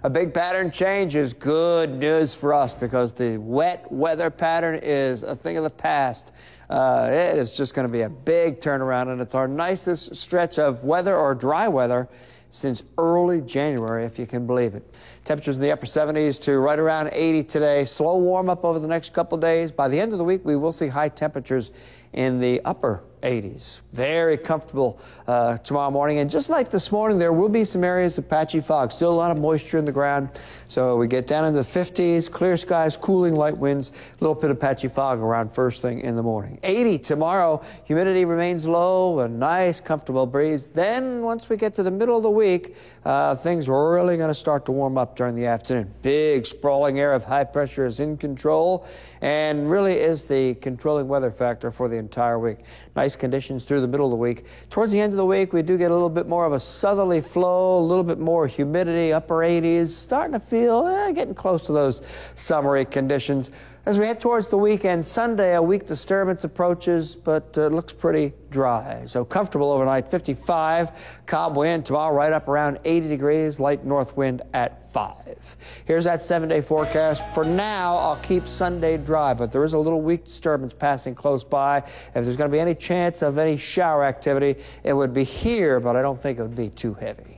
A big pattern change is good news for us because the wet weather pattern is a thing of the past. It is just going to be a big turnaround, and it's our nicest stretch of weather or dry weather since early January, if you can believe it. Temperatures in the upper 70s to right around 80 today. Slow warm up over the next couple of days. By the end of the week, we will see high temperatures in the upper 80s. Very comfortable tomorrow morning. And just like this morning, there will be some areas of patchy fog. Still a lot of moisture in the ground. So we get down into the 50s, clear skies, cooling light winds, a little bit of patchy fog around first thing in the morning. 80 tomorrow. Humidity remains low, a nice comfortable breeze. Then once we get to the middle of the week, things are really going to start to warm up during the afternoon. Big sprawling air of high pressure is in control and really is the controlling weather factor for the entire week. Nice conditions through the middle of the week. Towards the end of the week, we do get a little bit more of a southerly flow, a little bit more humidity, upper 80s, starting to feel getting close to those summery conditions. As we head towards the weekend, Sunday, a weak disturbance approaches, but looks pretty dry. So comfortable overnight, 55. Calm wind tomorrow, right up around 80 degrees, light north wind at 5. Here's that 7-day forecast. For now, I'll keep Sunday dry, but there is a little weak disturbance passing close by. If there's going to be any chance of any shower activity, it would be here, but I don't think it would be too heavy.